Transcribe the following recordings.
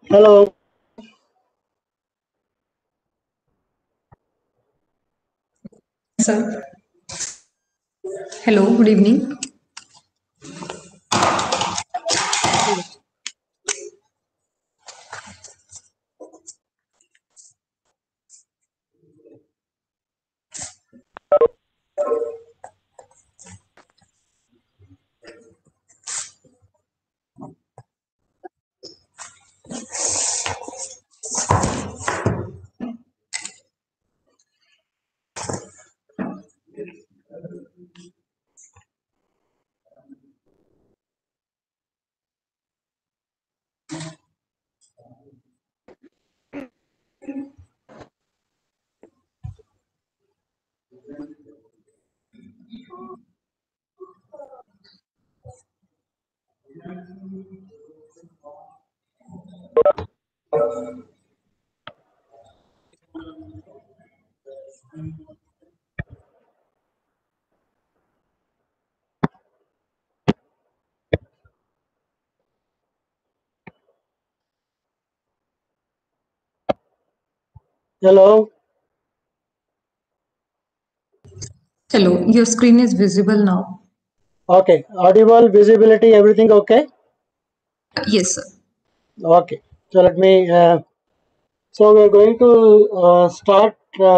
Hello. Sir. Hello, good evening. Hello. Hello, your screen is visible now. Okay. Audible, visibility, everything okay? Yes, sir. Okay. So let me. So we're going to start.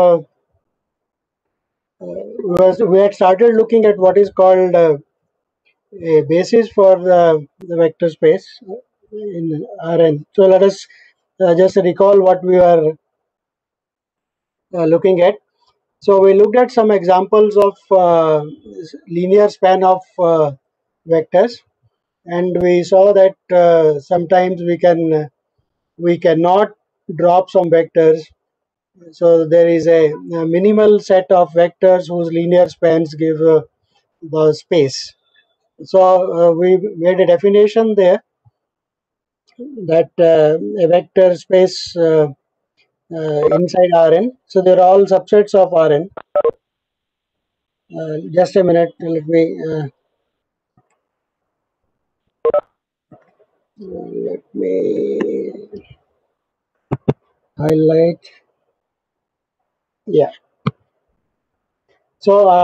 We had started looking at what is called a basis for the vector space in Rn. So let us just recall what we are looking at. So we looked at some examples of linear span of vectors, and we saw that sometimes we cannot drop some vectors. So there is a minimal set of vectors whose linear spans give the space. So we made a definition there that a vector space inside Rn. So they're all subsets of Rn. Just a minute, let me highlight. Yeah. So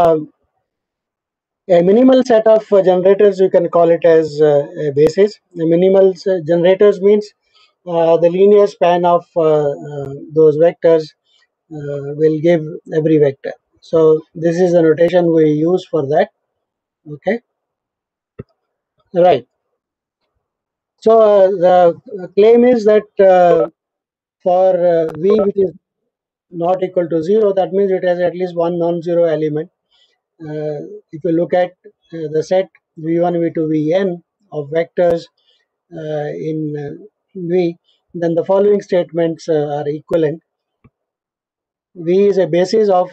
a minimal set of generators, you can call it as a basis. The minimal generators means the linear span of those vectors will give every vector. So this is the notation we use for that. Okay, right. So the claim is that for V which is not equal to 0, that means it has at least one non-zero element. If you look at the set V1, V2, Vn of vectors in V, then the following statements are equivalent. V is a basis of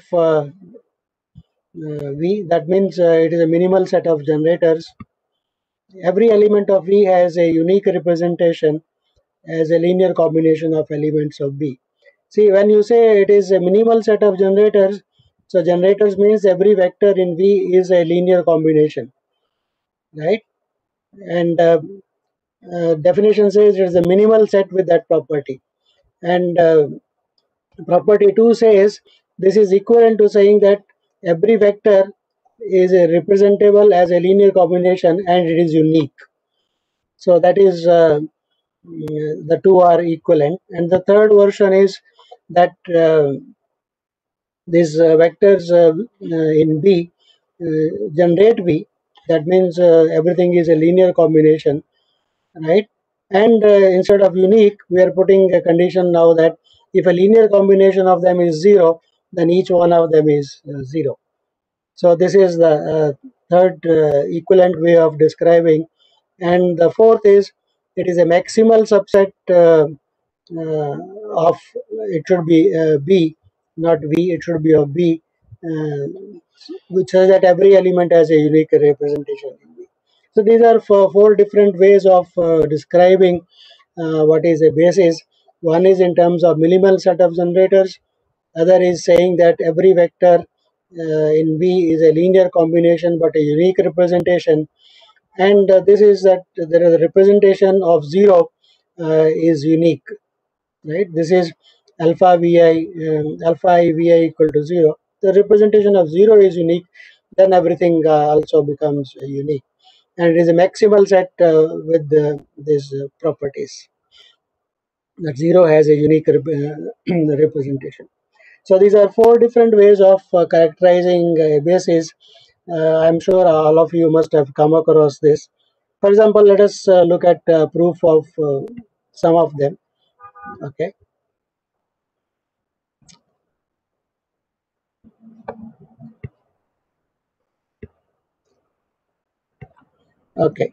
V, that means it is a minimal set of generators. Every element of V has a unique representation as a linear combination of elements of V. See, when you say it is a minimal set of generators, so generators means every vector in V is a linear combination, right? And definition says it is a minimal set with that property. And property 2 says this is equivalent to saying that every vector is representable as a linear combination and it is unique. So that is the two are equivalent. And the third version is that these vectors in B generate V. That means everything is a linear combination, right? And instead of unique, we are putting a condition now that if a linear combination of them is 0, then each one of them is 0. So this is the third equivalent way of describing. And the fourth is it is a maximal subset of, it should be B, not V, it should be of B, uh, which says that every element has a unique representation in B. So these are four different ways of describing what is a basis. One is in terms of minimal set of generators. Other is saying that every vector in V is a linear combination but a unique representation. And this is that there is a representation of 0 is unique, right? This is alpha vi, alpha I vi equal to 0. The representation of 0 is unique, then everything also becomes unique. And it is a maximal set with these properties. That 0 has a unique representation. So these are four different ways of characterizing a basis. I'm sure all of you must have come across this. For example, let us look at proof of some of them. Okay. Okay.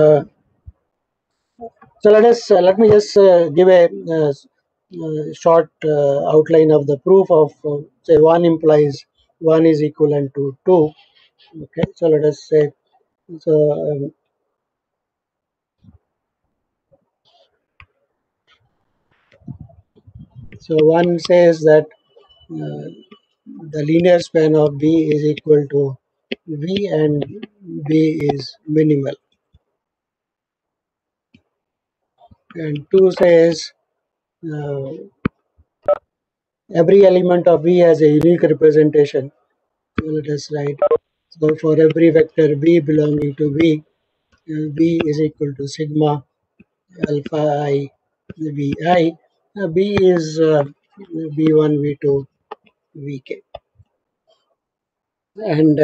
So let me just give a short outline of the proof of say one implies one is equivalent to two. Okay. So let us say so. So one says that the linear span of B is equal to V and B is minimal. And 2 says uh, every element of V has a unique representation. So let us write. So for every vector B belonging to V, B is equal to sigma alpha I Vi. B is V1, V2, Vk. And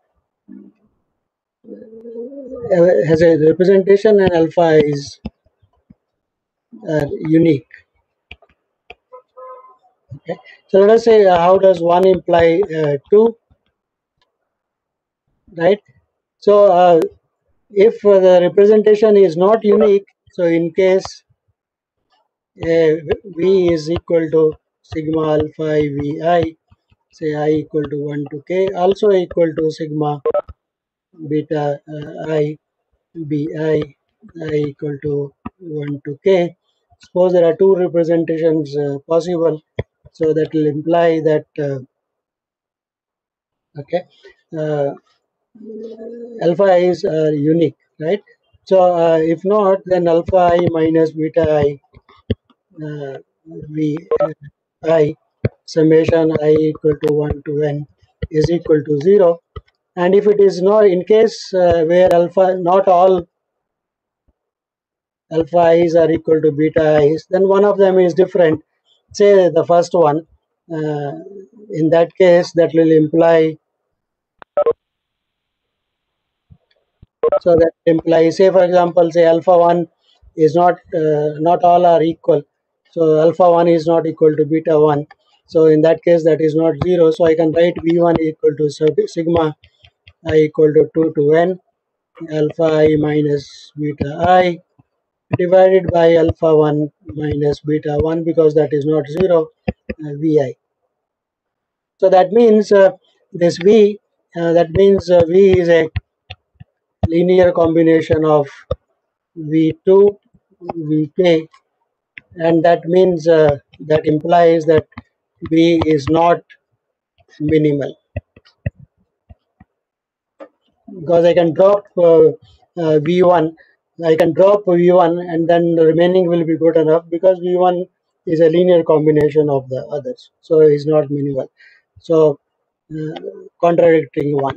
has a representation, and alpha is unique. Okay. So let us say how does one imply two, right? So if the representation is not unique, so in case V is equal to sigma alpha I Vi, say I equal to 1 to k, also equal to sigma beta I Bi equal to 1 to k. Suppose there are two representations possible, so that will imply that okay, uh, alpha i's are unique, right? So if not, then alpha I minus beta I v I summation I equal to 1 to n is equal to 0. And if it is not, in case where alpha, not all alpha i's are equal to beta i's, then one of them is different. Say the first one, uh, in that case, that will imply, so that implies, say for example, say alpha 1 is not, not all are equal. So alpha 1 is not equal to beta 1. So in that case, that is not 0. So I can write v1 equal to sigma I equal to 2 to n alpha I minus beta I divided by alpha 1 minus beta 1, because that is not 0, vi. So that means this v, that means v is a linear combination of v2, vk, and that means that implies that v is not minimal, because I can drop v1, I can drop v1 and then the remaining will be good enough, because v1 is a linear combination of the others, so it's not minimal. So uh, contradicting one.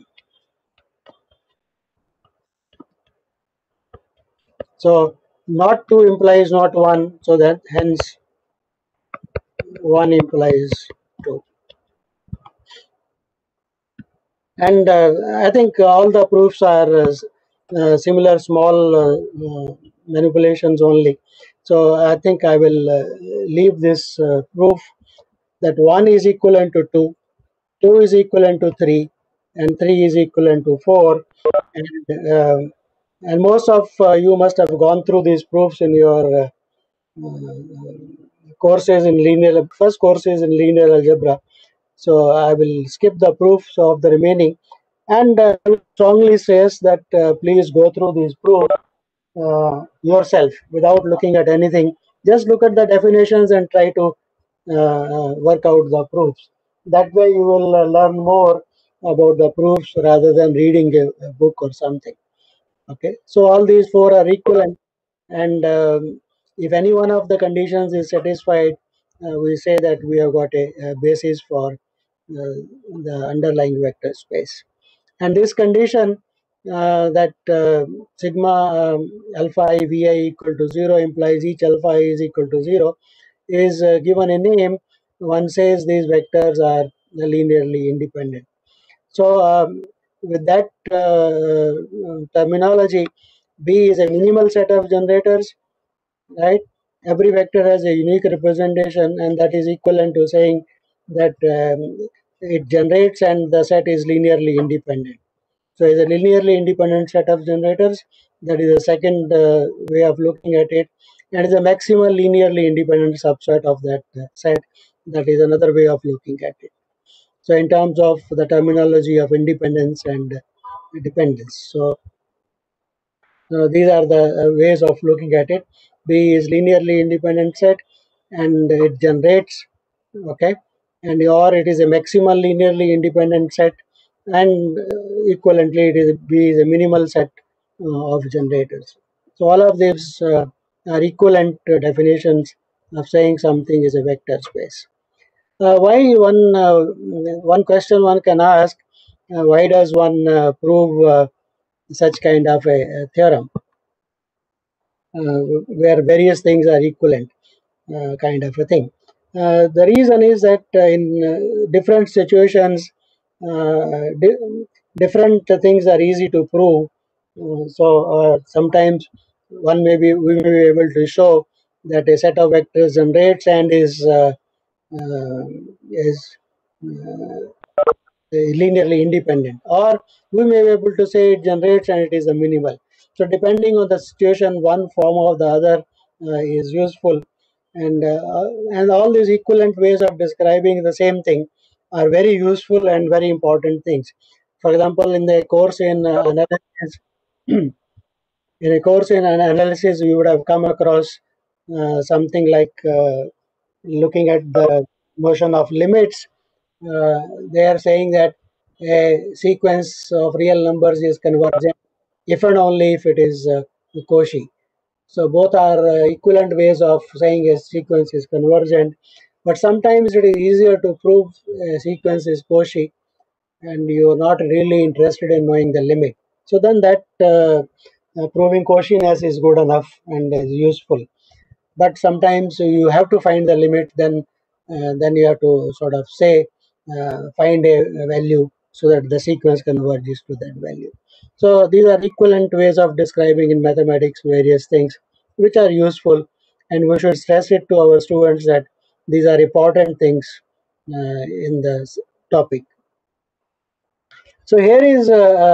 So not 2 implies not 1, so that hence 1 implies 2. And I think all the proofs are similar small manipulations only. So I think I will leave this proof that 1 is equivalent to 2, 2 is equivalent to 3, and 3 is equivalent to 4. And most of you must have gone through these proofs in your courses in linear, first courses in linear algebra. So I will skip the proofs of the remaining, and I will strongly says that please go through these proofs yourself without looking at anything. Just look at the definitions and try to work out the proofs. That way you will learn more about the proofs rather than reading a book or something. Okay, so all these four are equivalent, and If any one of the conditions is satisfied, we say that we have got a basis for the underlying vector space. And this condition that sigma alpha I vi equal to 0 implies each alpha I is equal to 0 is given a name. One says these vectors are linearly independent. So with that terminology, B is a minimal set of generators, right? Every vector has a unique representation, and that is equivalent to saying that it generates and the set is linearly independent. So it's a linearly independent set of generators. That is the second way of looking at it, and is a maximal linearly independent subset of that set. That is another way of looking at it. So in terms of the terminology of independence and dependence, so these are the ways of looking at it. B is linearly independent set, and it generates, okay, and or it is a maximal linearly independent set, and equivalently it is B is a minimal set of generators. So all of these are equivalent definitions of saying something is a vector space. Why one question one can ask, why does one prove such kind of a theorem where various things are equivalent, kind of a thing. The reason is that in different situations, different things are easy to prove. So sometimes we may be able to show that a set of vectors generates and is uh, linearly independent, or we may be able to say it generates and it is a minimal. So depending on the situation, one form or the other is useful, and all these equivalent ways of describing the same thing are very useful and very important things. For example, in the course in analysis, in a course in an analysis, we would have come across something like looking at the notion of limits. uh, they are saying that a sequence of real numbers is convergent if and only if it is Cauchy. So both are equivalent ways of saying a sequence is convergent, but sometimes it is easier to prove a sequence is Cauchy and you are not really interested in knowing the limit. So then that proving Cauchiness is good enough and is useful. But sometimes you have to find the limit, then you have to sort of say find a value so that the sequence converges to that value. So these are equivalent ways of describing in mathematics various things which are useful, and we should stress it to our students that these are important things in the topic. So here is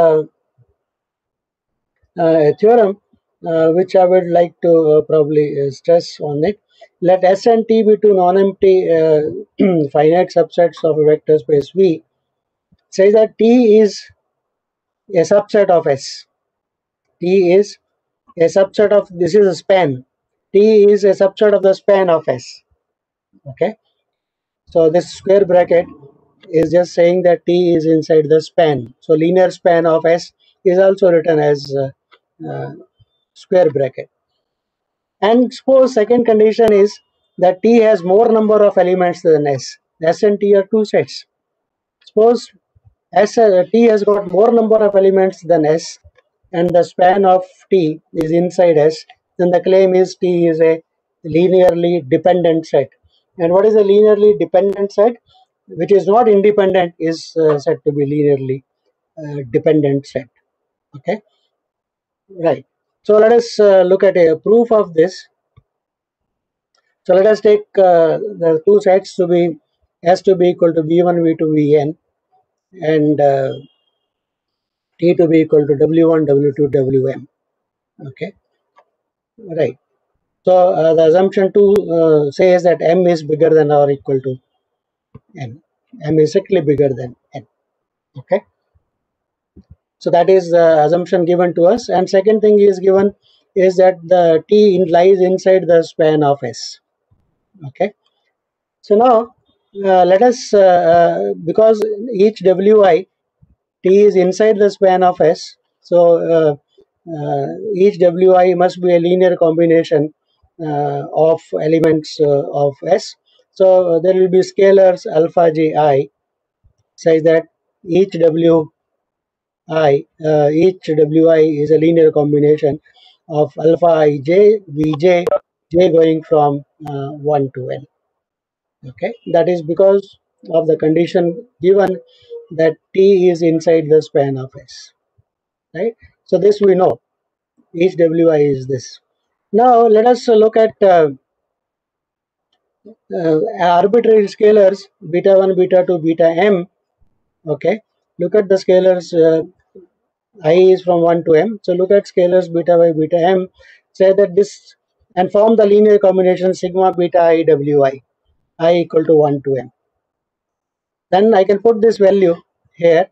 a theorem which I would like to probably stress on it. Let S and T be two non-empty finite subsets of a vector space V. Says that T is a subset of S. T is a subset of, this is a span. T is a subset of the span of S. Okay. So this square bracket is just saying that T is inside the span. So linear span of S is also written as uh, square bracket. And suppose second condition is that T has more number of elements than S. S and T are two sets. Suppose T has got more number of elements than S, and the span of T is inside S, then the claim is T is a linearly dependent set. And what is a linearly dependent set? Which is not independent is said to be linearly dependent set. Okay, right. So let us look at a proof of this. So let us take the two sets to be S to be equal to V1, V2, Vn, and T to be equal to W1, W2, Wm. Okay, right. So the assumption 2 says that M is bigger than or equal to N. M is strictly bigger than N. Okay, so that is the assumption given to us. And second thing is given is that the T lies inside the span of S. Okay, so now let us because each Wi T is inside the span of S, so each Wi must be a linear combination of elements of S. So there will be scalars alpha j I, such that each each wi is a linear combination of alpha ij vj j going from 1 to n. Okay, that is because of the condition given that t is inside the span of S, right? So this we know, each wi is this. Now let us look at arbitrary scalars beta 1, beta 2, beta m. Okay, look at the scalars I is from 1 to m. So look at scalars beta y, beta m. Say that this and form the linear combination sigma beta I wi, I equal to 1 to m. Then I can put this value here.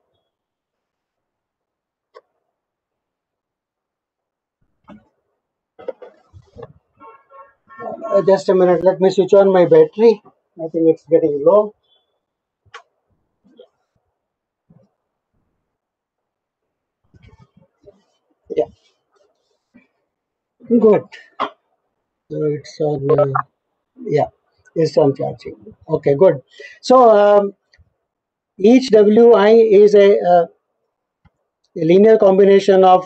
Just a minute, let me switch on my battery. I think it's getting low. Yeah, good. So it's on, yeah, it's on charging. Okay, good. So each wi is a linear combination of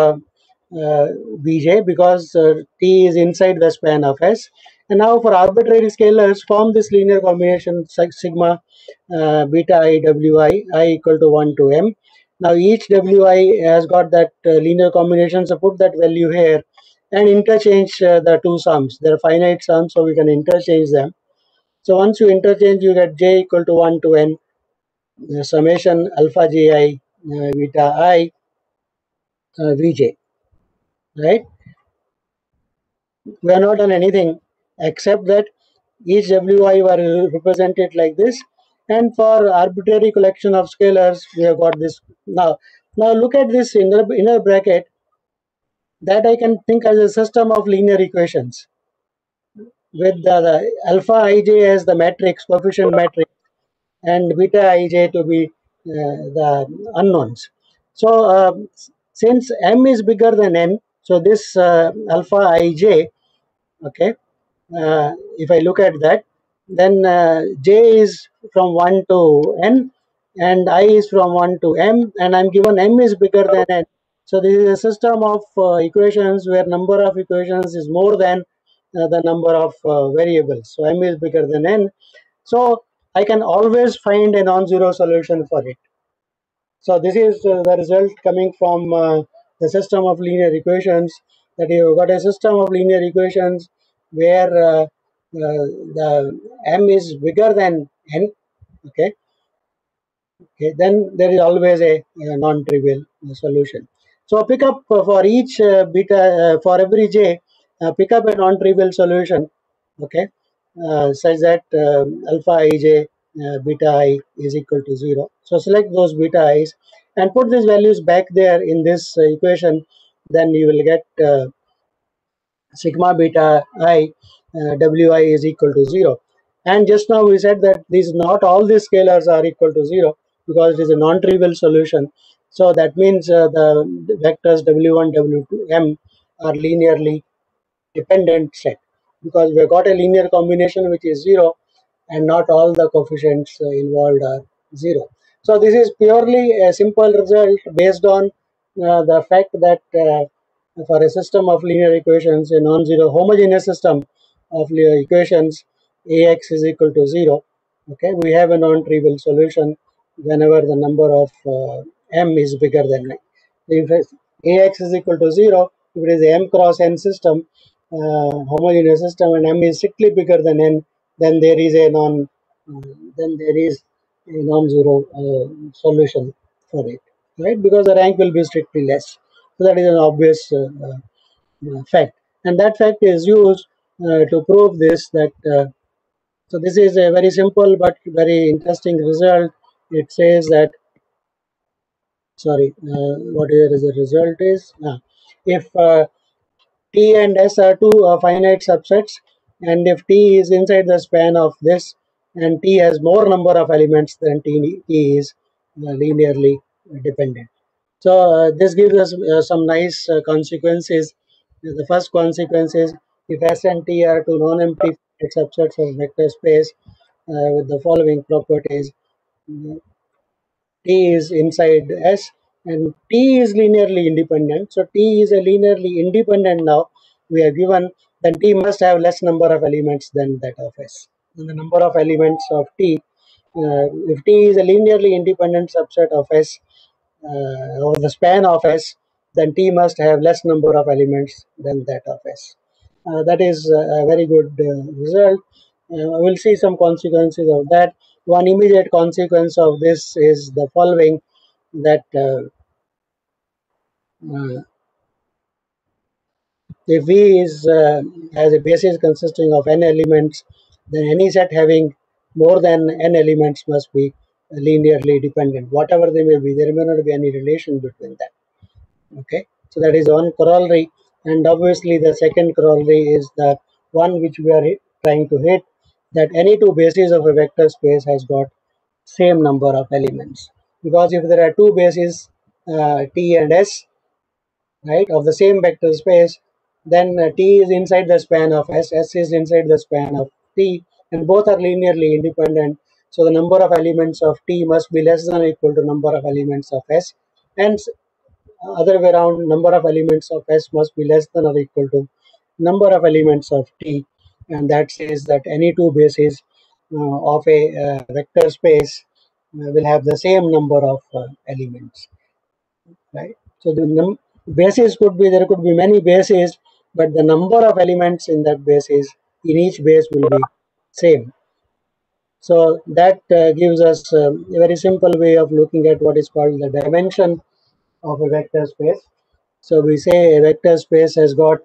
Vj, because T is inside the span of S. And now for arbitrary scalars, form this linear combination sigma beta I wi, I equal to 1 to m. Now each wi has got that linear combination, so put that value here and interchange the two sums. They are finite sums, so we can interchange them. So once you interchange, you get j equal to 1 to n summation alpha ji beta I Vj, right? We have not done anything except that each wi were represented like this, and for arbitrary collection of scalars we have got this. Now look at this inner bracket, that I can think as a system of linear equations with the alpha ij as the matrix, coefficient matrix, and beta ij to be the unknowns. So since m is bigger than n, so this alpha ij, okay, if I look at that, then j is from 1 to n and I is from 1 to m, and I'm given m is bigger than n. So this is a system of equations where number of equations is more than the number of variables. So m is bigger than n. So I can always find a non-zero solution for it. So this is the result coming from the system of linear equations, that you've got a system of linear equations where the m is bigger than n, okay, then there is always a non-trivial solution. So pick up for each beta, for every j, pick up a non-trivial solution, okay, such that alpha ij beta I is equal to 0. So select those beta i's and put these values back there in this equation. Then you will get sigma beta I wi is equal to 0. And just now we said that these not all these scalars are equal to 0, because it is a non-trivial solution. So that means the vectors w1 w2 m are linearly dependent set, because we have got a linear combination which is 0 and not all the coefficients involved are 0. So this is purely a simple result based on the fact that for a system of linear equations, a non-zero homogeneous system of linear equations, Ax is equal to 0. Okay, we have a non-trivial solution whenever the number of m is bigger than n. If Ax is equal to 0, if it is a m cross n system, homogeneous system, and m is strictly bigger than n, then there is a non-zero solution for it, right? Because the rank will be strictly less. So that is an obvious fact, and that fact is used to prove this. That so this is a very simple but very interesting result. It says that, sorry, what is the result is, if T and S are two finite subsets, and if T is inside the span of this, and T has more number of elements, then T is linearly dependent. So this gives us some nice consequences. The first consequence is if S and T are two non-empty subsets of vector space with the following properties. T is inside S and T is linearly independent. So T is a linearly independent now. We are given, then T must have less number of elements than that of S. And the number of elements of T, if T is a linearly independent subset of S or the span of S, then T must have less number of elements than that of S. That is a very good result. We'll see some consequences of that. One immediate consequence of this is the following, that uh, if V is has a basis consisting of n elements, then any set having more than n elements must be linearly dependent. Whatever they may be, there may not be any relation between them. Okay, so that is one corollary, and obviously the second corollary is the one which we are trying to hit, that any two bases of a vector space has got same number of elements, because if there are two bases T and S, right, of the same vector space, then T is inside the span of S, S is inside the span of T, and both are linearly independent. So the number of elements of T must be less than or equal to number of elements of S, and other way around, number of elements of S must be less than or equal to number of elements of T, and that says that any two bases of a vector space will have the same number of elements, right? So the bases could be, there could be many bases, but the number of elements in that basis in each base will be same. So that gives us a very simple way of looking at what is called the dimension of a vector space. So we say a vector space has got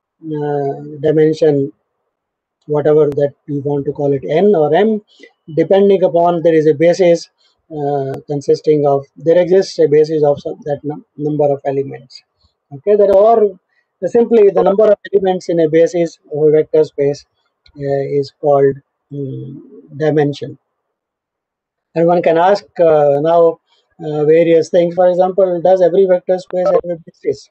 dimension, whatever that we want to call it, n or m, depending upon there is a basis consisting of, there exists a basis of that number of elements. Okay, there are simply the number of elements in a basis of a vector space is called dimension. And one can ask now various things. For example, does every vector space have a basis?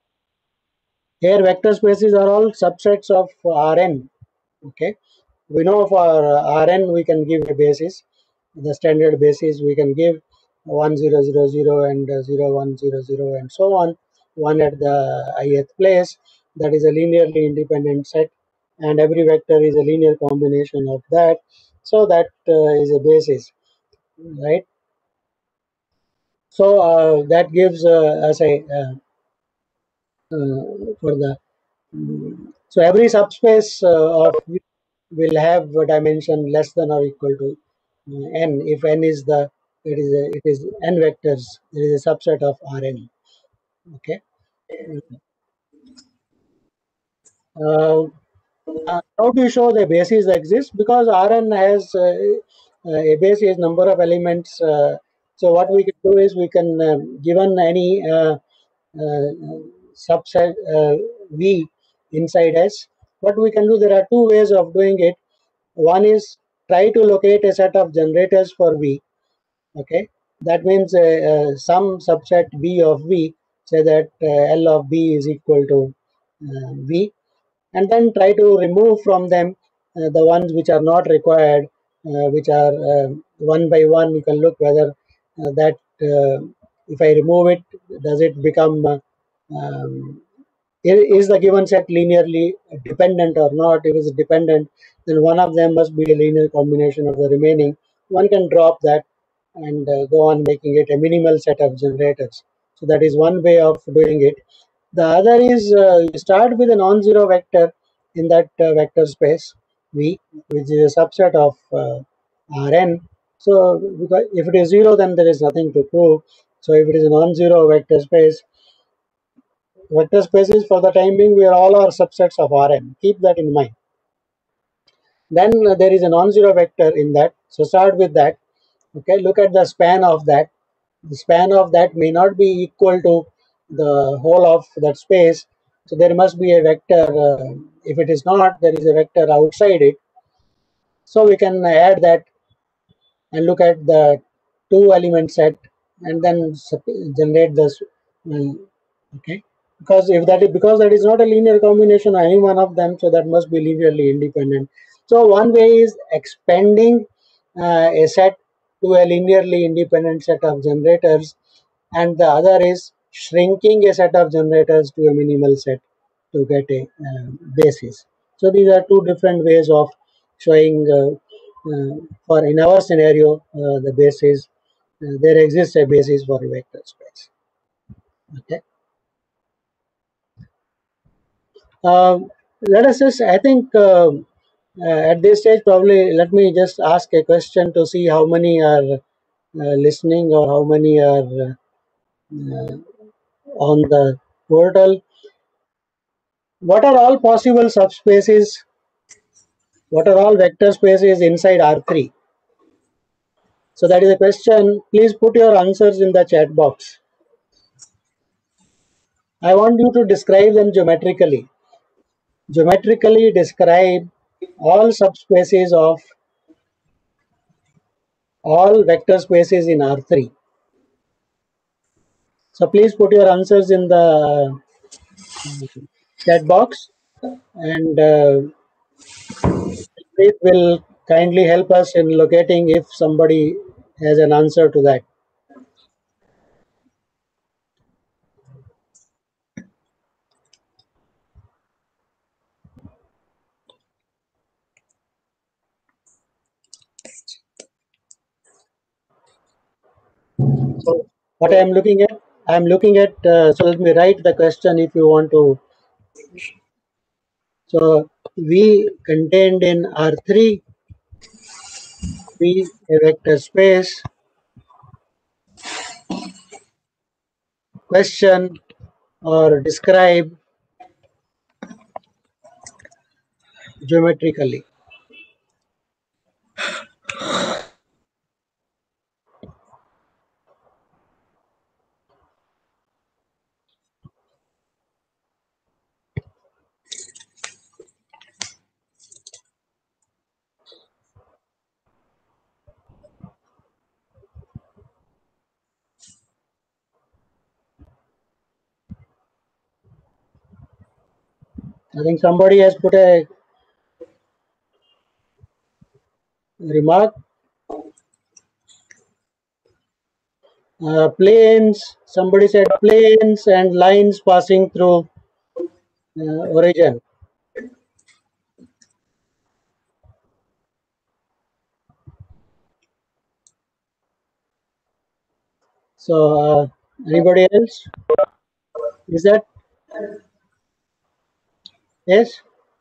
Here, vector spaces are all subsets of Rn. Okay, we know for Rn we can give a basis, the standard basis we can give 1000 and 0100 and so on, one at the ith place. That is a linearly independent set, and every vector is a linear combination of that. So that is a basis, right? So that gives us a for the so every subspace of will have a dimension less than or equal to n if n is the, it is n vectors, there is a subset of Rn. Okay. Uh, how do you show the basis exists? Because Rn has a basis number of elements. So what we can do is we can given any uh, subset V inside S, what we can do, there are two ways of doing it. One is try to locate a set of generators for V. Okay, that means some subset B of V, say that L of B is equal to V, and then try to remove from them the ones which are not required, which are one by one. You can look whether that if I remove it, does it become is the given set linearly dependent or not? If it is dependent, then one of them must be a linear combination of the remaining. One can drop that and go on making it a minimal set of generators. So that is one way of doing it. The other is you start with a non-zero vector in that vector space V, which is a subset of Rn. So because if it is zero, then there is nothing to prove. So if it is a non-zero vector spaces for the time being, we are all are subsets of Rn. Keep that in mind. Then there is a non-zero vector in that. So start with that. Okay, look at the span of that. The span of that may not be equal to the whole of that space. So there must be a vector. If it is not, there is a vector outside it. So we can add that and look at the two element set and then generate this. Okay, because that is not a linear combination of any one of them, so that must be linearly independent. So one way is expanding a set to a linearly independent set of generators, and the other is shrinking a set of generators to a minimal set to get a basis. So these are two different ways of showing for in our scenario the basis. There exists a basis for a vector space. Okay. Let us just, I think at this stage, probably let me just ask a question to see how many are listening or how many are on the portal. What are all possible subspaces? What are all vector spaces inside R3? So that is a question. Please put your answers in the chat box. I want you to describe them geometrically. Geometrically describe all subspaces of all vector spaces in R3. So please put your answers in the chat box, and it will kindly help us in locating if somebody has an answer to that. So what I am looking at, so let me write the question if you want to. So V contained in R3, V a vector space, question or describe geometrically. I think somebody has put a remark. Planes, somebody said planes and lines passing through origin. So anybody else? Is that yes?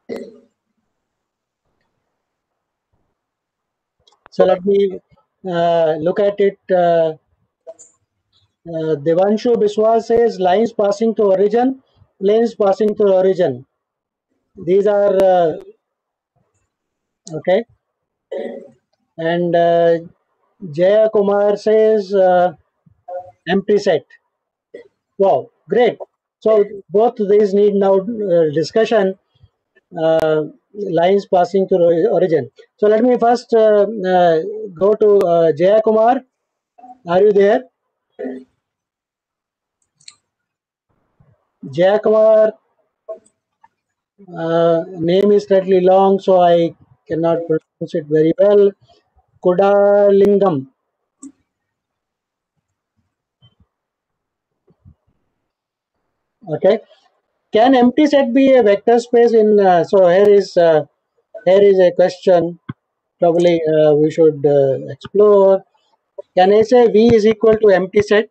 So let me look at it. Devanshu Biswas says lines passing to origin, planes passing to origin. These are okay. And Jaya Kumar says empty set. Wow, great. So both these need now discussion. Lines passing to origin. So let me first go to Jaya Kumar. Are you there? Jaya Kumar, name is slightly long, so I cannot pronounce it very well. Kudalingam. Okay. Can empty set be a vector space in? So here is a question. Probably we should explore. Can I say V is equal to empty set?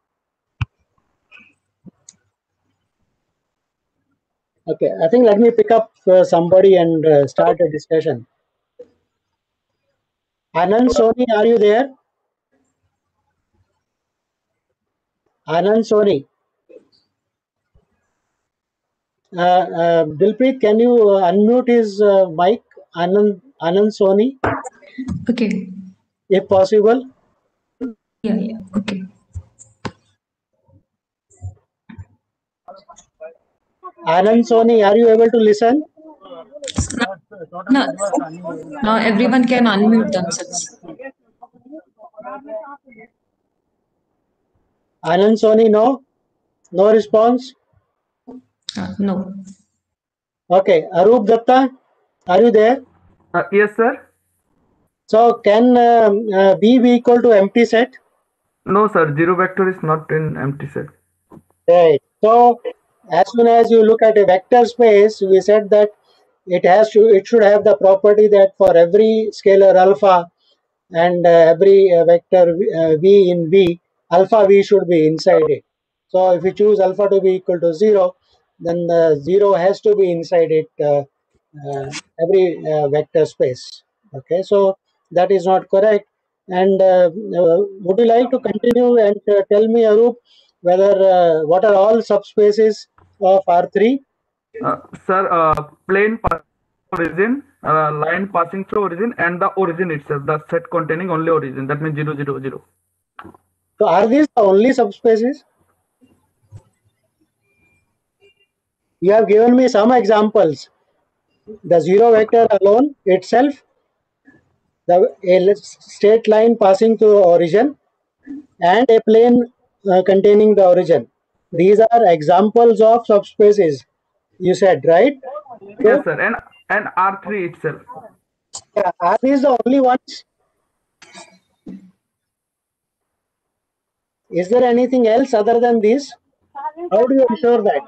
Okay, I think let me pick up somebody and start a discussion. Anand Soni, are you there? Anand Soni. Dilpreet, can you unmute his mic? Anand Soni, Okay. if possible. Yeah. Okay. Anand Soni, are you able to listen? Now, now everyone can unmute themselves. Anand Soni, no? No response? No. Okay, Arup Datta, are you there? Yes, sir. So can B be equal to empty set? No, sir. Zero vector is not an empty set. Right. So as soon as you look at a vector space, we said that it should have the property that for every scalar alpha and every vector v in V, alpha v should be inside it. So if you choose alpha to be equal to 0, then the 0 has to be inside it, every vector space. Okay, so that is not correct. And would you like to continue and tell me, Arup, whether what are all subspaces of R3? Sir, plane origin, line passing through origin, and the origin itself, the set containing only origin. That means 0, 0, 0. So are these the only subspaces? You have given me some examples. The zero vector alone itself, a straight line passing through origin, and a plane containing the origin. These are examples of subspaces, you said, right? Yes, So, sir. And R3 itself. yeah, are these the only ones? Is there anything else other than this? How do you ensure that?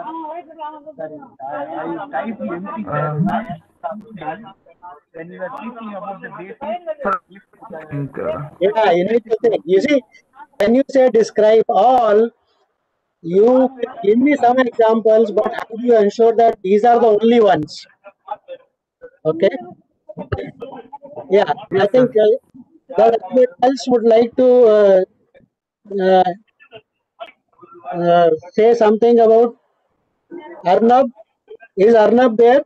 Sir, I think, Yeah, you need to think. You see, when you say describe all, you can give me some examples, but how do you ensure that these are the only ones? Okay. Yeah, I yes, think sir. that anyone else would like to uh, say something about Arnab. Is Arnab there?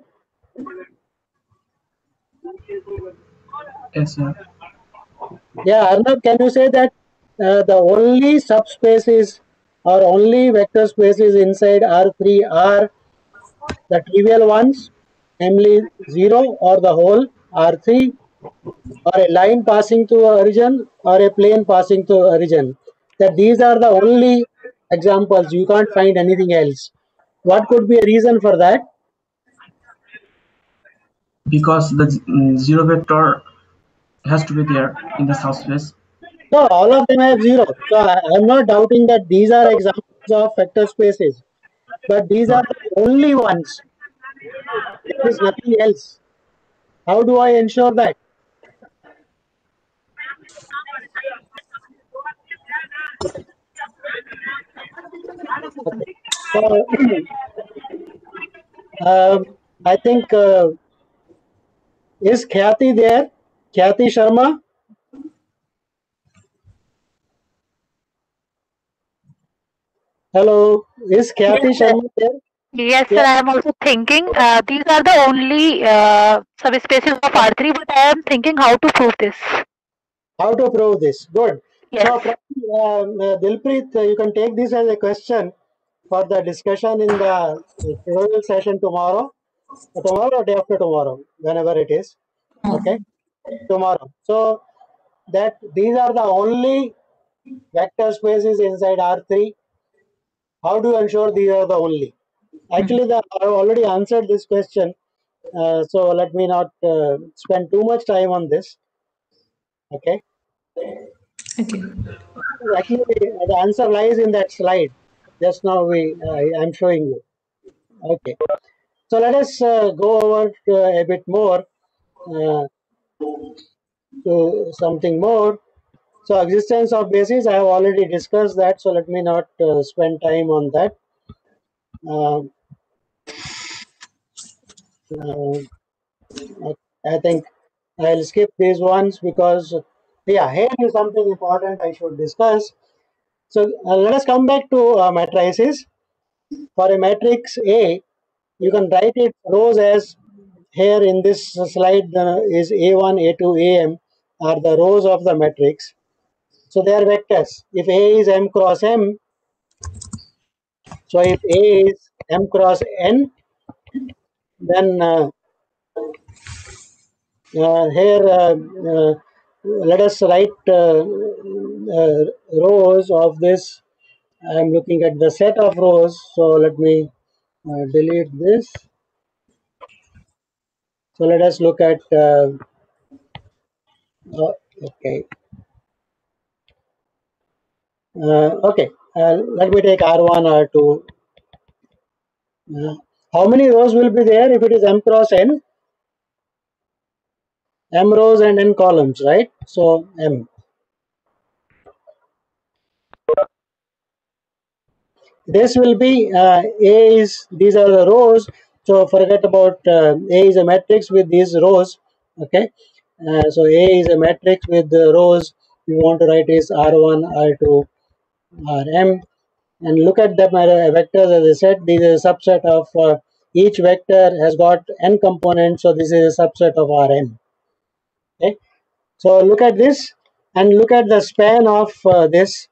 Yes, sir. Yeah, Arnab, can you say that the only subspaces or only vector spaces inside R3 are the trivial ones, namely 0 or the whole R3, or a line passing through origin or a plane passing through origin? That these are the only examples. You can't find anything else. What could be a reason for that? Because the zero vector has to be there in the subspace. No, all of them have 0. So I'm not doubting that these are examples of vector spaces, but these are No, the only ones. There is nothing else. How do I ensure that? Okay. So I think is Khyati there? Khyati Sharma? Hello, is Yes, Khyati sir. Sharma there? Yes, sir. Yeah. I am also thinking these are the only subspaces of R3, but I am thinking how to prove this. How to prove this? Good. Yes. So, Dilpreet, you can take this as a question for the discussion in the tutorial session tomorrow, or day after tomorrow, whenever it is. Okay, tomorrow. So that these are the only vector spaces inside R3. How do you ensure these are the only? Actually, I already answered this question, so let me not spend too much time on this. Okay. Okay. Actually, the answer lies in that slide. Just now, I'm showing you. Okay. So let us go over a bit more uh, to something more. So existence of basis, I have already discussed that. So let me not spend time on that. Uh, uh, I think I'll skip these ones because, yeah, here is something important I should discuss. So let us come back to matrices. For a matrix A, you can write its rows as here in this slide is A1, A2, Am are the rows of the matrix. So they are vectors. If A is M cross M, so if A is M cross N, then here let us write rows of this. I am looking at the set of rows. So let me delete this. So let us look at okay. Okay, let me take R1, R2. How many rows will be there if it is m cross n? M rows and n columns, right? So m. This will be A is, these are the rows. So forget about A is a matrix with these rows. Okay. So A is a matrix with the rows. We want to write is R1, R2, Rm. And look at the vectors, as I said, this is a subset of each vector has got n components. So this is a subset of Rn. Okay. So look at this and look at the span of this.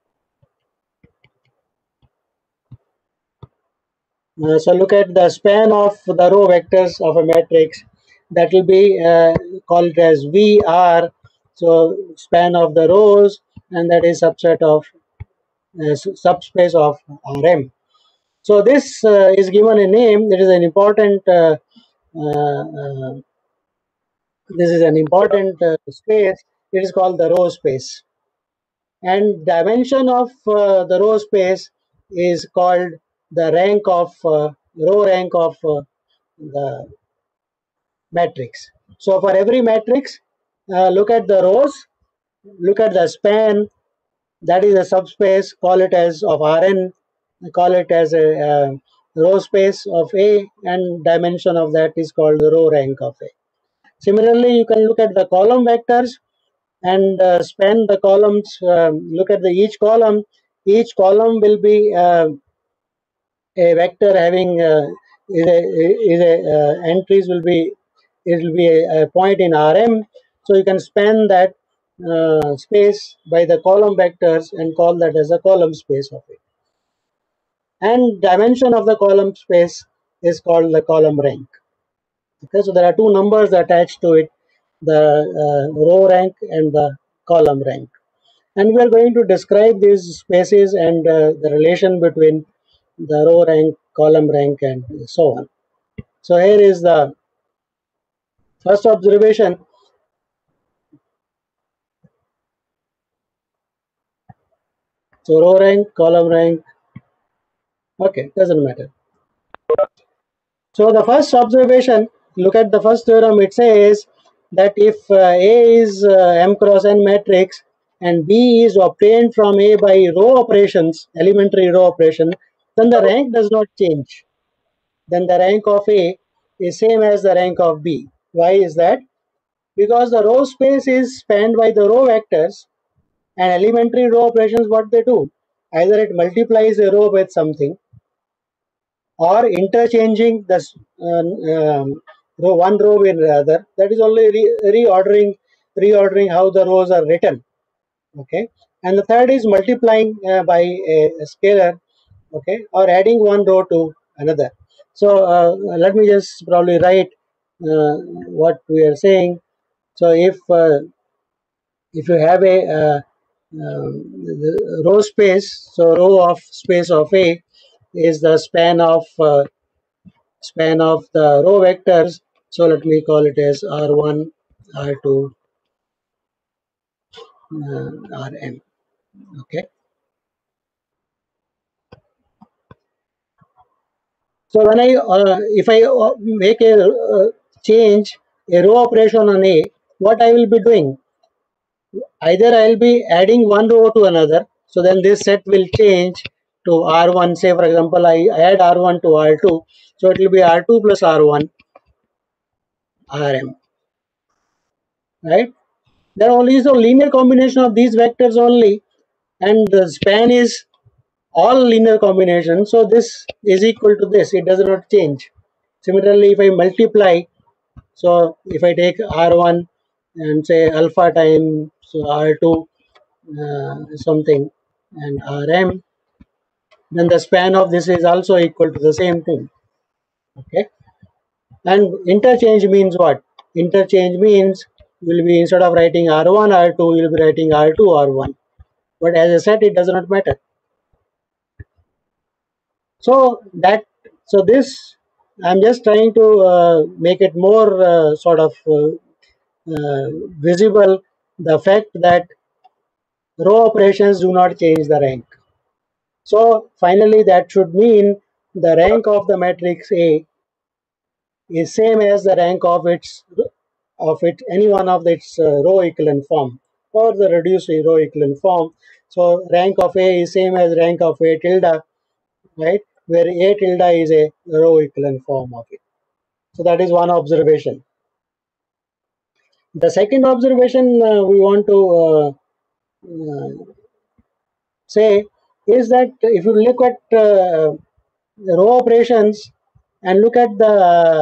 So look at the span of the row vectors of a matrix. That will be called as VR. So span of the rows, and that is subset of subspace of Rm. So this is given a name. It is an important. This is an important space. It is called the row space, and dimension of the row space is called the rank of row rank of the matrix. So for every matrix, look at the rows, look at the span, that is a subspace, call it as of Rn, call it as a row space of A, and dimension of that is called the row rank of A. Similarly, you can look at the column vectors and span the columns, look at each column will be a vector having entries will be, it will be a point in Rm. So you can span that space by the column vectors and call that as a column space of it. And dimension of the column space is called the column rank. Okay, so there are two numbers attached to it, the row rank and the column rank. And we are going to describe these spaces and the relation between the row rank, column rank, and so on. So here is the first observation. So row rank, column rank, okay, doesn't matter. So the first observation, look at the first theorem. It says that if A is m cross n matrix and B is obtained from A by row operations, elementary row operation, then the rank does not change. Then the rank of A is same as the rank of B. Why is that? Because the row space is spanned by the row vectors, and elementary row operations, what they do, either it multiplies a row with something or interchanging the one row with another. That is only reordering how the rows are written. Okay, and the third is multiplying by a scalar, okay, or adding one row to another. So let me just probably write what we are saying. So if you have a the row space, so row of space of A is the span of the row vectors. So let me call it as R1, R2, Rm. Okay. So when if I make a change, a row operation on A, what I will be doing? Either I will be adding one row to another. So then this set will change to R1. Say for example, I add R1 to R2. So it will be R2 plus R1, Rm. Right? There only is a linear combination of these vectors only, and the span is all linear combination. So this is equal to this. It does not change. Similarly, if I multiply, so if I take R1 and say alpha times so R2 something and Rm, then the span of this is also equal to the same thing. Okay, and interchange means what? Interchange means will be, instead of writing R1 R2, you will be writing R2 R1. But as I said, it does not matter. So So this, I'm just trying to make it more sort of visible, the fact that row operations do not change the rank. So finally, that should mean the rank of the matrix A is same as the rank of any one of its row equivalent form or the reduced row equivalent form. So rank of A is same as rank of A tilde, right? Where A tilde is a row equivalent form of it. So that is one observation. The second observation we want to say is that if you look at row operations and look at the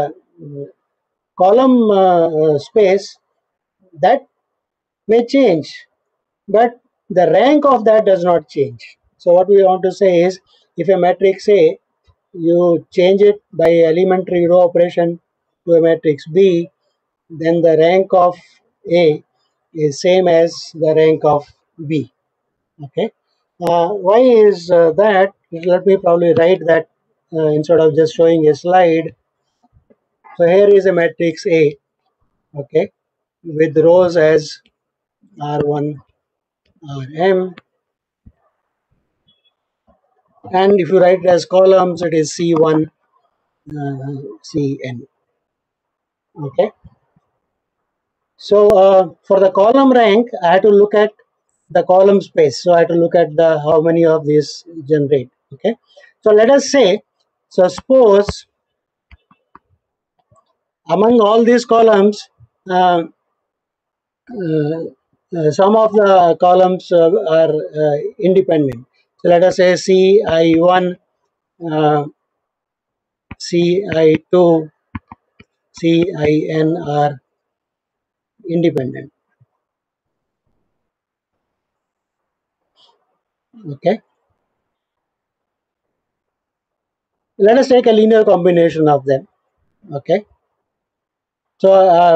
column space, that may change, but the rank of that does not change. So what we want to say is, if a matrix A, you change it by elementary row operation to a matrix B, then the rank of A is same as the rank of B. Okay. Why is that? Let me probably write that instead of just showing a slide. So here is a matrix A, okay, with rows as R1, Rm, and if you write it as columns, it is C1, Cn. Okay. So for the column rank, I have to look at the column space. So I have to look at the how many of these generate. Okay. So let us say, so suppose among all these columns, uh, some of the columns are independent. So let us say Ci1, Ci2, Cin are independent. Okay. Let us take a linear combination of them. Okay. So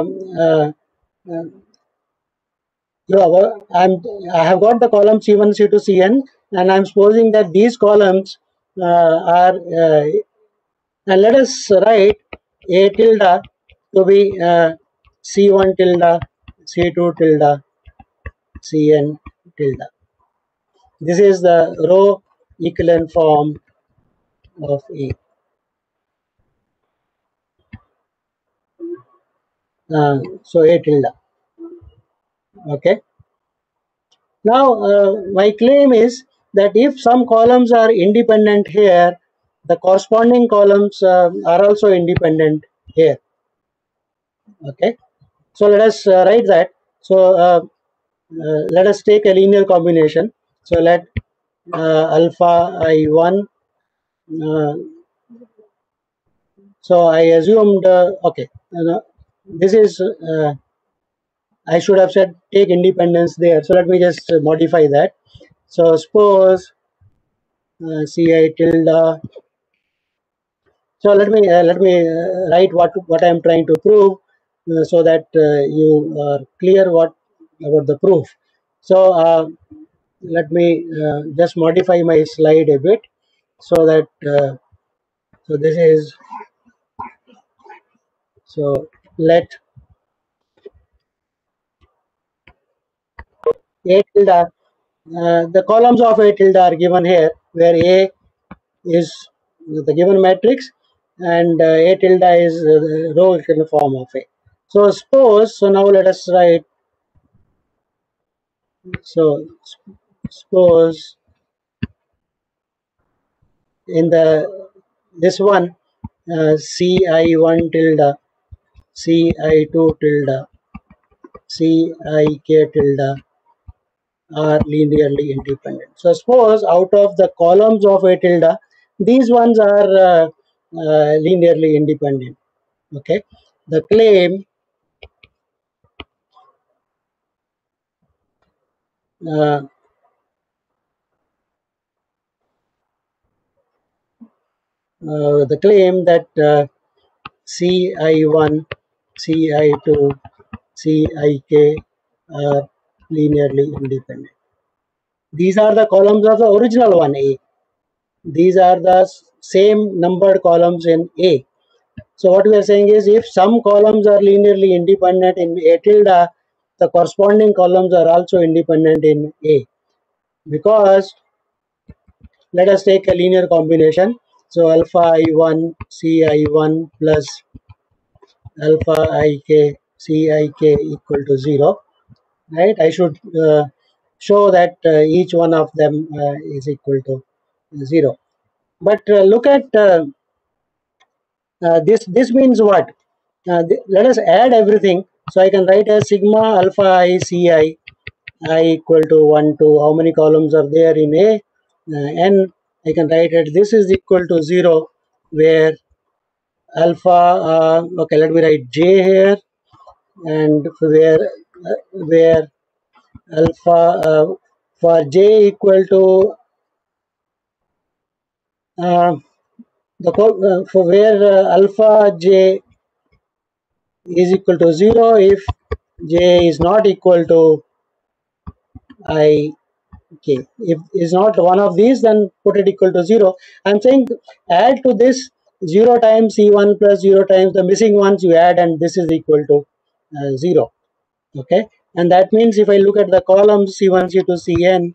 I have got the column C1, C2, Cn, and I'm supposing that these columns are, and let us write A tilde to be C1 tilde, C2 tilde, Cn tilde. This is the row equivalent form of A. So A tilde. Okay. Now, my claim is that if some columns are independent here, the corresponding columns are also independent here. Okay. So let us write that. So let us take a linear combination. So let alpha I1. So I assumed, okay, this is, I should have said take independence there. So let me just modify that. So suppose Ci tilde. So let me write what I am trying to prove, so that you are clear what about the proof. So let me just modify my slide a bit, so that so this is, so let A tilde, the columns of A tilde are given here, where A is the given matrix and A tilde is the row equivalent form of A. So suppose, so now let us write, so suppose in the this one, Ci1 tilde, Ci2 tilde, Cik tilde are linearly independent. So suppose out of the columns of A tilde, these ones are linearly independent. Okay. The claim uh, that Ci1, Ci2, Cik are linearly independent. These are the columns of the original one A. These are the same numbered columns in A. So what we are saying is, if some columns are linearly independent in A tilde, the corresponding columns are also independent in A. Because let us take a linear combination. So alpha I1 Ci1 plus alpha Ik Cik equal to 0. Right? I should show that each one of them is equal to 0. But look at this. This means what? Let us add everything. So I can write as sigma alpha I Ci I equal to 1 to how many columns are there in A? N. I can write it. This is equal to 0, where alpha. Okay, let me write J here, and where alpha for J equal to for where alpha J is equal to 0 if J is not equal to I k. If is not one of these, then put it equal to 0. I'm saying add to this 0 times C1 plus 0 times the missing ones you add, and this is equal to 0. Okay, and that means if I look at the columns C1, C2, Cn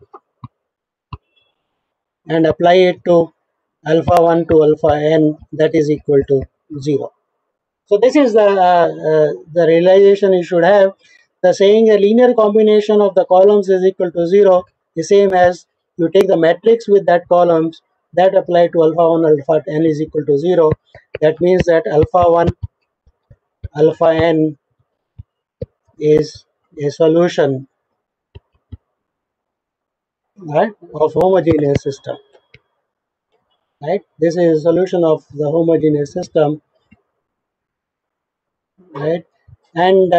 and apply it to alpha 1 to alpha n, that is equal to 0. So this is the realization you should have. The saying a linear combination of the columns is equal to 0 is same as you take the matrix with that columns that apply to alpha 1 alpha n is equal to 0. That means that alpha 1 alpha n is a solution, right, of homogeneous system. Right, this is a solution of the homogeneous system, right, and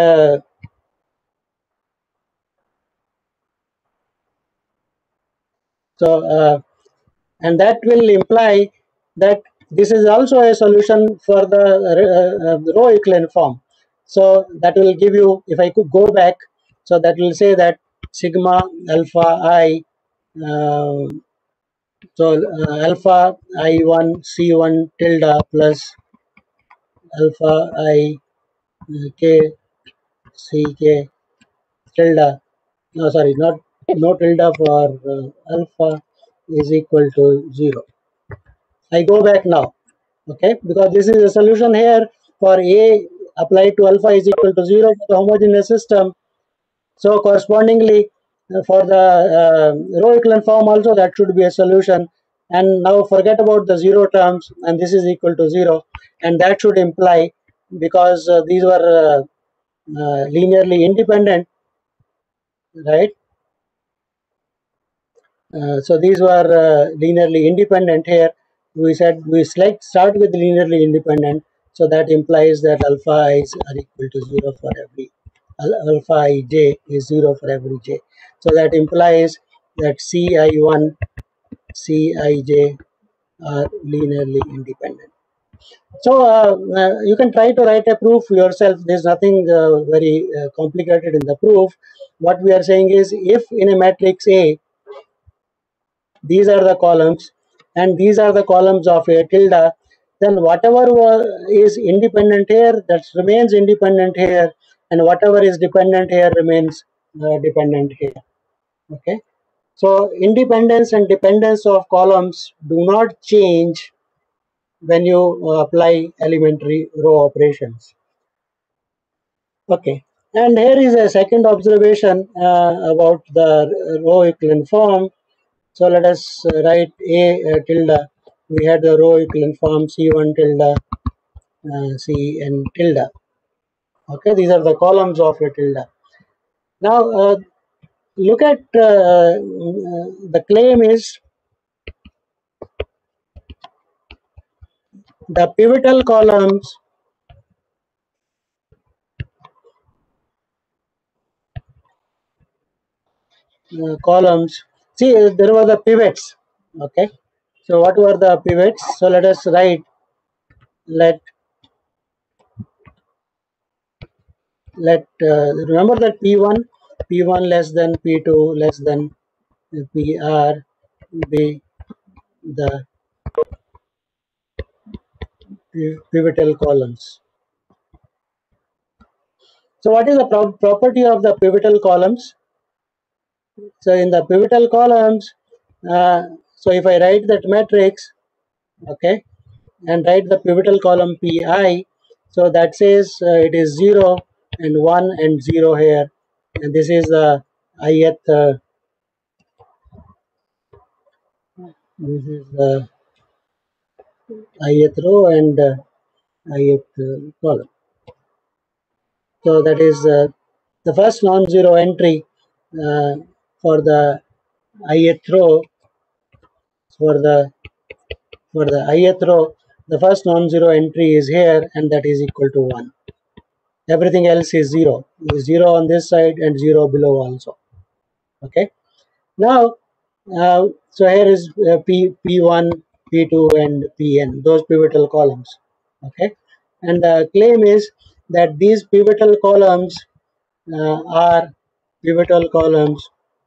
and that will imply that this is also a solution for the row echelon form. So that will give you, if I could go back, so that will say that sigma alpha I, alpha I1 C1 tilde plus alpha I k Ck tilde, no sorry, no tilde for alpha is equal to 0. I go back now, okay, because this is a solution here for A applied to alpha is equal to 0 for the homogeneous system. So correspondingly for the row echelon form also that should be a solution. And now forget about the 0 terms, and this is equal to 0, and that should imply, because these were linearly independent, right? So these were linearly independent here. We said we start with linearly independent, so that implies that alpha i's are equal to 0 for every alpha ij is 0 for every j. So that implies that ci1 cij are linearly independent. So you can try to write a proof yourself. There's nothing very complicated in the proof. What we are saying is, if in a matrix A these are the columns and these are the columns of A tilde, then whatever is independent here, that remains independent here, and whatever is dependent here remains dependent here. Okay, so independence and dependence of columns do not change when you apply elementary row operations. Okay, and here is a second observation about the row echelon form. So let us write A tilde. We had the row echelon form C1 tilde, Cn tilde. Okay, these are the columns of a tilde. Now look at the claim is the pivotal columns See, there were the pivots. Okay, so what were the pivots? So let us write, let remember that p1 less than p2 less than pr be the pivotal columns. So what is the property of the pivotal columns? So in the pivotal columns, so if I write that matrix, okay, and write the pivotal column Pi, so that says it is 0 and 1 and 0 here, and this is the ith this is the ith row and ith column. So that is the first non-zero entry for the ith row. For the ith row, the first non-zero entry is here, and that is equal to 1. Everything else is 0. 0 on this side and 0 below also. Okay. Now, so here is P1, P2, and Pn, those pivotal columns. Okay. And the claim is that these pivotal columns are pivotal columns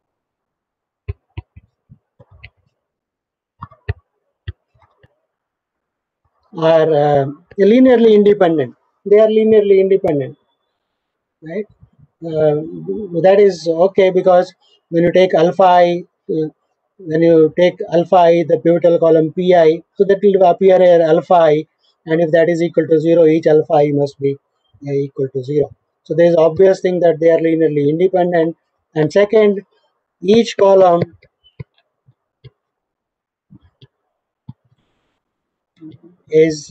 are linearly independent. They are linearly independent, right? That is okay, because when you take alpha I, the pivotal column Pi, so that will appear here alpha I, and if that is equal to 0, each alpha I must be equal to 0. So there is obvious thing that they are linearly independent. And second, each column is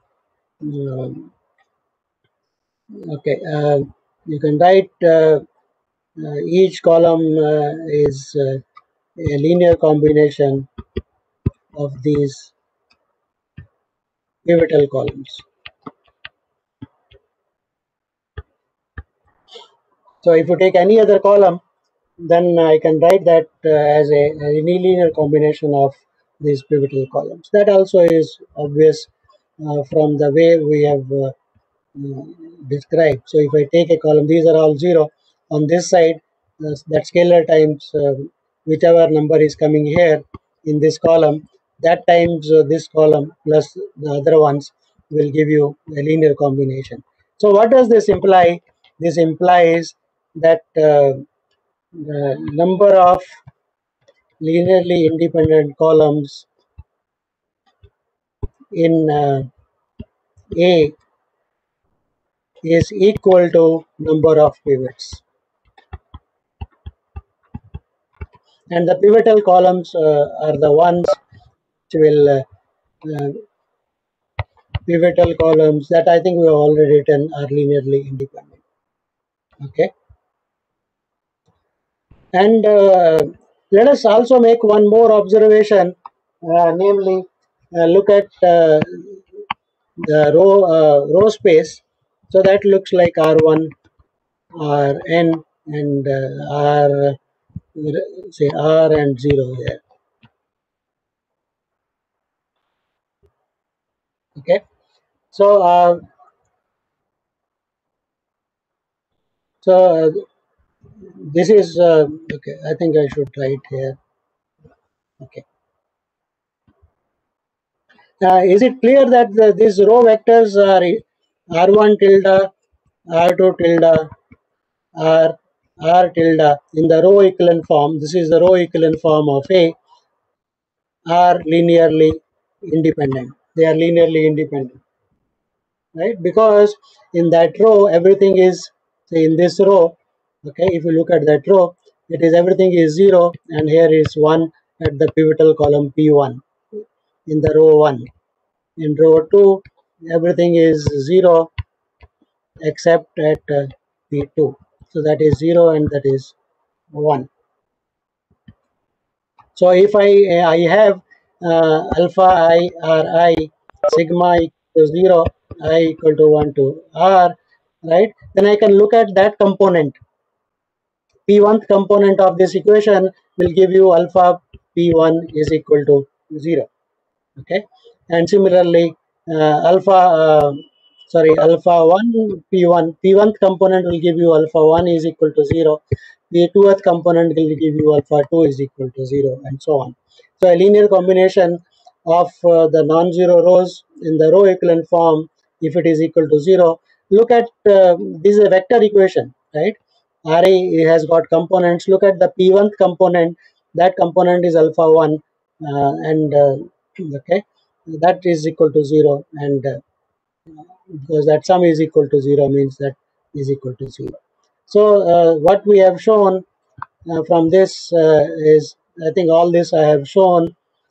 okay. You can write each column is a linear combination of these pivotal columns. So if you take any other column, then I can write that as a linear combination of these pivotal columns. That also is obvious from the way we have described. So if I take a column, these are all 0. On this side, that scalar times whichever number is coming here in this column, that times this column plus the other ones will give you a linear combination. So what does this imply? This implies that the number of linearly independent columns in A is equal to number of pivots. And the pivotal columns are the ones which will pivotal columns that I think we have already written are linearly independent. Okay. And let us also make one more observation, namely look at the row space. So that looks like R1, Rn, and R, say R and 0 here. Okay. So this is okay. I think I should write here. Okay. Is it clear that these row vectors are R1 tilde, R2 tilde, R tilde in the row equivalent form? This is the row equivalent form of A, are linearly independent. They are linearly independent, right? Because in that row, everything is, say in this row, okay, if you look at that row, it is everything is 0, and here is 1 at the pivotal column P1 in the row 1. In row 2, everything is 0 except at P2. So that is 0 and that is 1. So if I have alpha I r I sigma equal to 0, I equal to 1 to r, right? Then I can look at that component. P1th component of this equation will give you alpha P1 is equal to 0. Okay, and similarly alpha 1 P1th component will give you alpha 1 is equal to 0. P2th component will give you alpha 2 is equal to 0, and so on. So a linear combination of the non-zero rows in the row equivalent form if it is equal to 0. Look at this is a vector equation, right? Array has got components. Look at the p1th component. That component is alpha 1, and okay, that is equal to 0, and because that sum is equal to 0 means that is equal to 0. So what we have shown from this is, I think all this I have shown.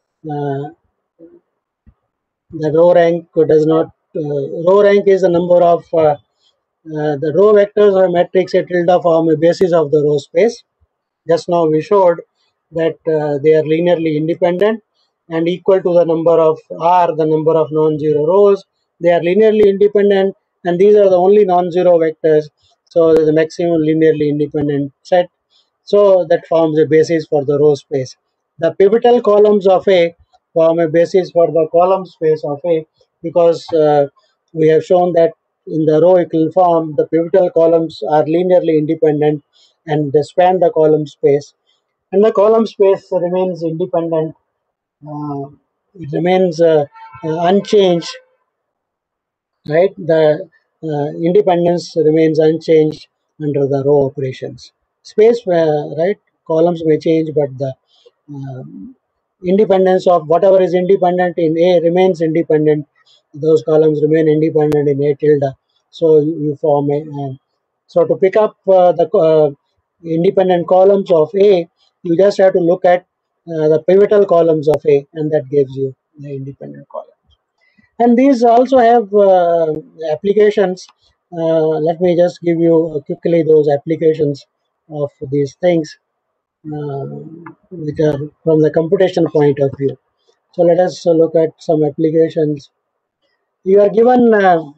The row rank does not, row rank is the number of the row vectors or matrix A tilde form a basis of the row space. Just now we showed that they are linearly independent and equal to the number of R, the number of non-zero rows. They are linearly independent, and these are the only non-zero vectors. So the maximum linearly independent set. So that forms a basis for the row space. The pivotal columns of A form a basis for the column space of A, because we have shown that in the row equivalent form, the pivotal columns are linearly independent and they span the column space. And the column space remains independent, it remains unchanged, right? The independence remains unchanged under the row operations. Space, right? Columns may change, but the independence of whatever is independent in A remains independent. Those columns remain independent in A tilde. So you form a. So to pick up the independent columns of A, you just have to look at the pivotal columns of A, and that gives you the independent column. And these also have applications. Let me just give you quickly those applications of these things, which are from the computation point of view. So let us look at some applications. You are given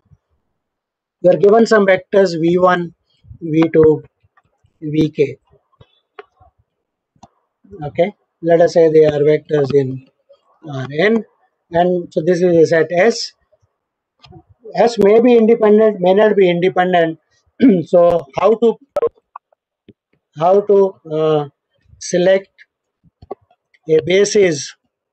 some vectors v1, v2, vk. Okay, let us say they are vectors in Rn, and so this is a set S. S may be independent, may not be independent. So how to select a basis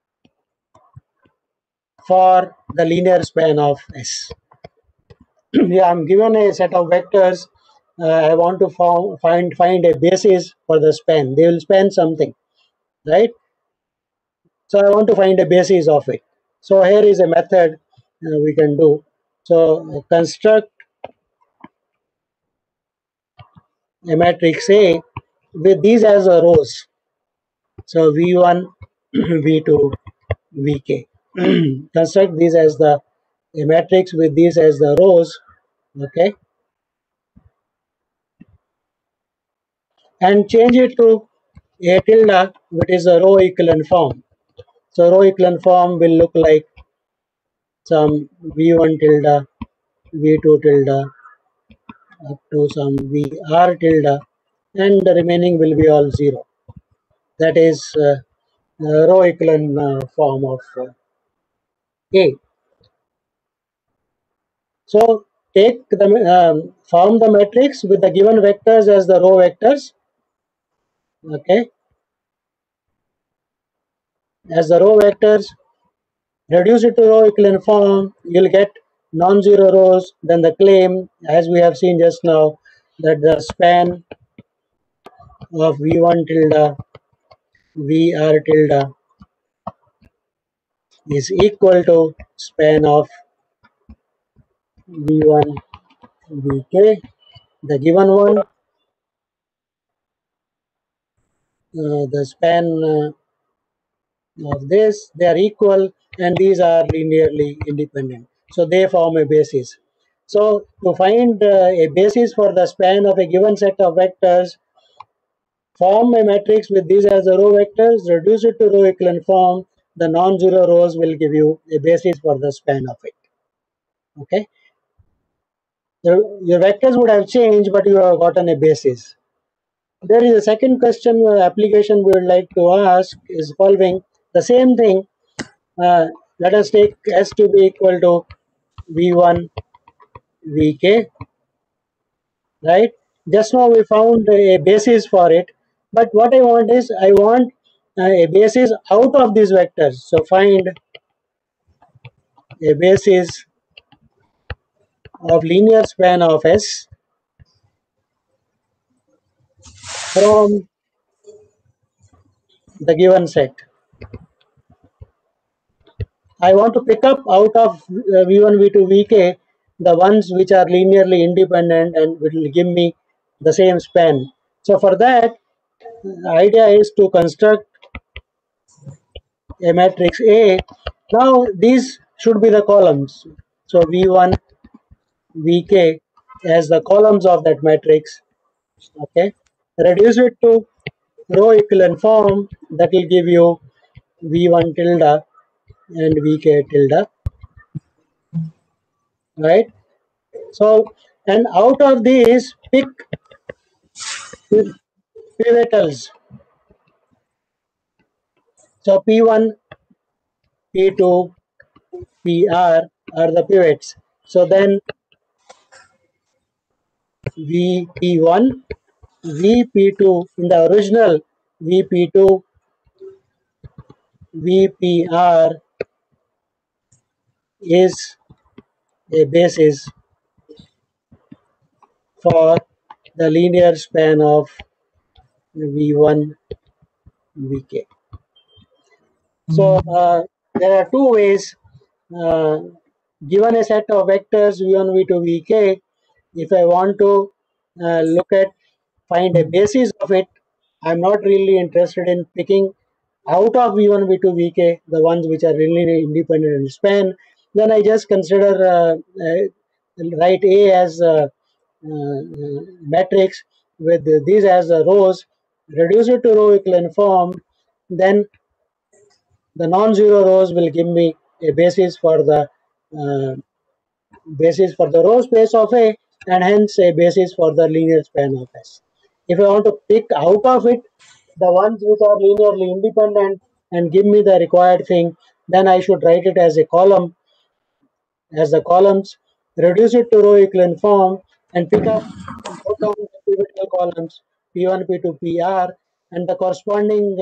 for the linear span of S? Yeah, I'm given a set of vectors. I want to find a basis for the span. They will span something, right? So I want to find a basis of it. So here is a method we can do. So construct a matrix A with these as the rows. So V1, V2, Vk. Construct these as a matrix with these as the rows. Okay. And change it to A tilde, which is a row equivalent form. So row equivalent form will look like some V1 tilde, V2 tilde, up to some VR tilde, and the remaining will be all 0. That is row equivalent form of A. So take the form the matrix with the given vectors as the row vectors. Okay, as the row vectors, reduce it to row equivalent form. You'll get non-zero rows. Then the claim, as we have seen just now, that the span of V1 tilde, VR tilde is equal to span of V1, Vk, the given one, the span of this, they are equal, and these are linearly independent. So they form a basis. So to find a basis for the span of a given set of vectors, form a matrix with these as the row vectors, reduce it to row equivalent form. The non-zero rows will give you a basis for the span of it. Okay. Your vectors would have changed, but you have gotten a basis. There is a second question application we would like to ask is following the same thing. Let us take S to be equal to V1, Vk, right? Just now we found a basis for it, but what I want is I want a basis out of these vectors. So find a basis of linear span of S from the given set. I want to pick up out of V1, V2, Vk the ones which are linearly independent and will give me the same span. So for that, the idea is to construct a matrix A. Now these should be the columns. So V1, Vk as the columns of that matrix. Okay, reduce it to row equivalent form. That will give you V1 tilde and Vk tilde. Right. So, and out of these, pick pivotals. So P1, P2, PR are the pivots. So then VP1, VP2 in the original VP2, VPR is a basis for the linear span of V1, Vk. So there are two ways. Given a set of vectors V1, V2, Vk, if I want to find a basis of it, I'm not really interested in picking out of V1, V2, Vk the ones which are really independent in span. Then I just consider write A as a matrix with these as the rows, reduce it to row equivalent form, then the non-zero rows will give me a basis for the row space of A, and hence a basis for the linear span of S. If I want to pick out of it the ones which are linearly independent and give me the required thing, then I should write it as a column, as the columns, reduce it to row equivalent form, and pick up both of the pivotal columns P1, P2, PR, and the corresponding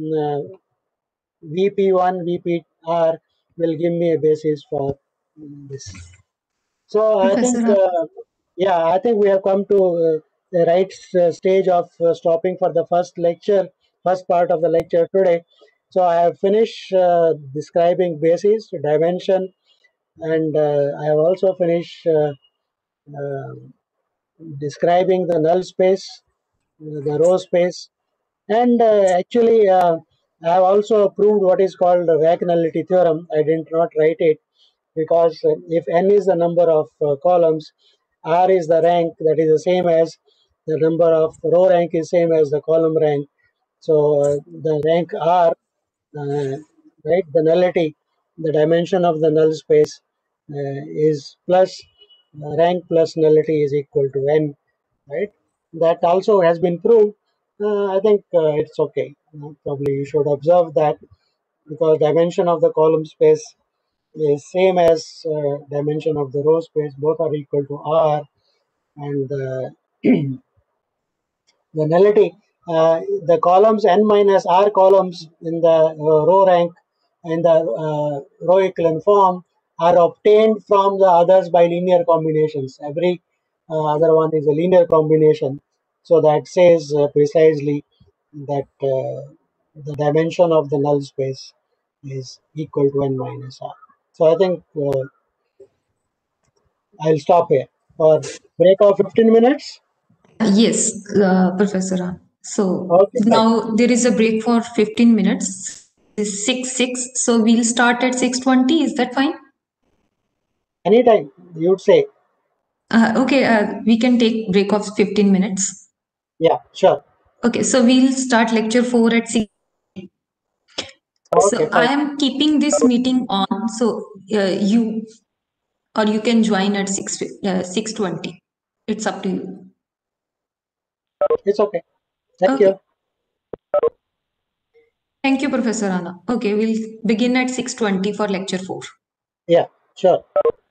VP1, VPR will give me a basis for this. So I think, Professor, I think we have come to the right stage of stopping for the first part of the lecture today. So I have finished describing basis, dimension, and I have also finished uh, describing the null space, the row space, and actually I have also proved what is called the Vac nullity theorem. I did not write it because if n is the number of columns, r is the rank, that is the same as the number of row rank is same as the column rank. So the rank r, right, the nullity, the dimension of the null space is plus rank plus nullity is equal to n, right? That also has been proved. I think it's okay. Probably you should observe that because dimension of the column space is same as dimension of the row space. Both are equal to r, and the nullity, the columns n minus r columns in the row rank in the row equivalent form are obtained from the others by linear combinations. Every other one is a linear combination. So that says precisely that the dimension of the null space is equal to n minus r. So I think I'll stop here for break of 15 minutes. yes, Professor. So Okay, fine. now there is a break for 15 minutes. It's 6:06. So we'll start at 6:20. Is that fine? Anytime you'd say. Okay, we can take break of 15 minutes. Yeah, sure. Okay, so we'll start lecture 4 at 6. Okay, So I fine. am keeping this meeting on. So you can join at 6:20. It's up to you. It's okay. Thank Okay. you. Thank you, Professor Anna. Okay, we'll begin at 6:20 for lecture 4. Yeah, sure.